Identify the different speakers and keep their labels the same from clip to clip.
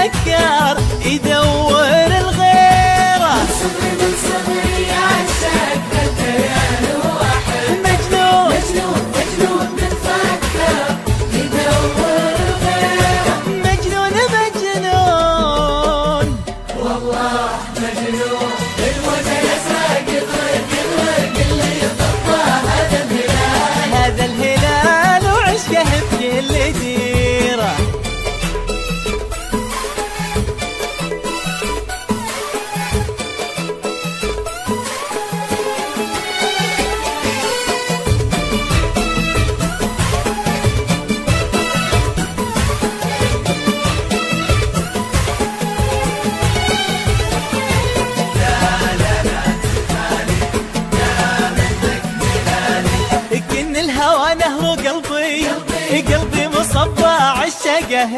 Speaker 1: فكر يدور الغيره.
Speaker 2: من صغري عشاق الكيان واحد،
Speaker 1: مجنون
Speaker 2: مجنون مجنون من فكر يدور الغيره.
Speaker 1: مجنون مجنون
Speaker 2: والله مجنون الوجه يسرق يغرق يغرق اللي يطبه هذا الهلال.
Speaker 1: هذا الهلال وعشقه بكل ديره. كن الهوى نهر قلبي، قلبي مصبع عشقه.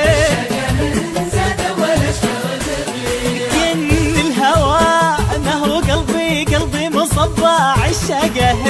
Speaker 1: كن الهوى نهر قلبي، قلبي مصبع عشقه.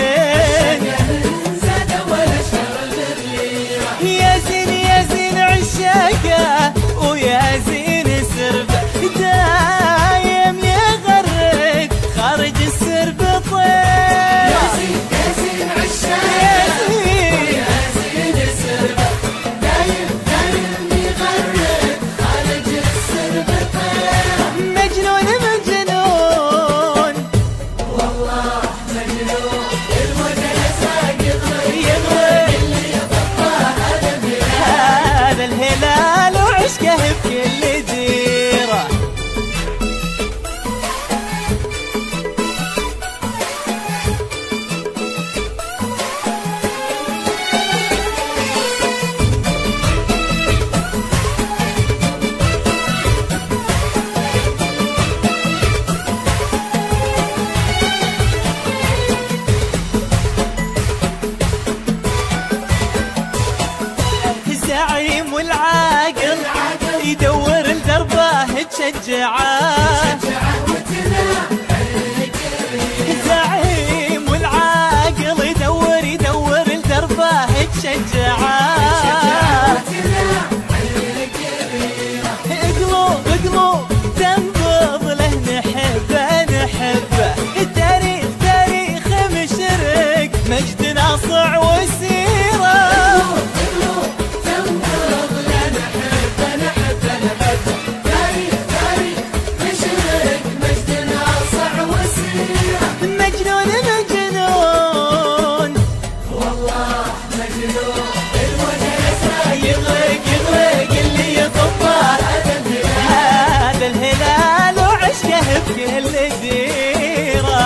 Speaker 1: يا زين يا زين عشاقه ويا زين سربه، دايم يغرد خارج السرب طير.
Speaker 2: يا زين عشاق ويا زين سربه، دايم دايم يغرد خارج السرب طير.
Speaker 1: مجنون مجنون
Speaker 2: والله مجنون الوجه يسرق يغرق
Speaker 1: يغرق
Speaker 2: اللي يطبه هذا الهلال.
Speaker 1: هذا الهلال وعشقه بكل ديره. الزعيم والعاقل يدور لدربه تشجعه. الزعيم والعاقل يدور لدربه تشجعه. قلوب قلوب تنبض له نحبه نحبه. التاريخ تاريخ مشرق مجد ناصع وسيره. مجنون مجنون
Speaker 2: والله مجنون الوجه يسرق
Speaker 1: يغرق يغرق اللي يطبه هذا الهلال وعشقه بكل ديره.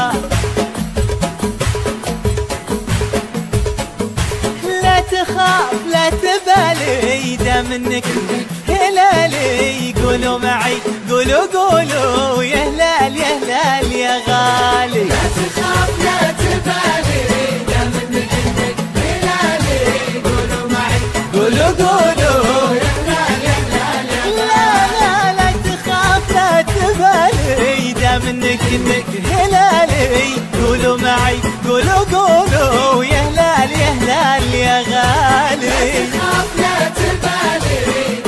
Speaker 1: لا تخاف لا تبالي دام انك هلالي. قولوا معي قولوا قولوا يا هلال يا هلال يا غالي.
Speaker 2: لا تخاف لا تبالي دام انك هلالي. قولوا معي
Speaker 1: قولوا قولوا
Speaker 2: يا هلال يا هلال يا
Speaker 1: لا لا لا تخاف لا تبالي دام انك هلالي. قولوا معي قولوا قولوا يا هلال يا هلال يا غالي.
Speaker 2: تخاف لا تبالي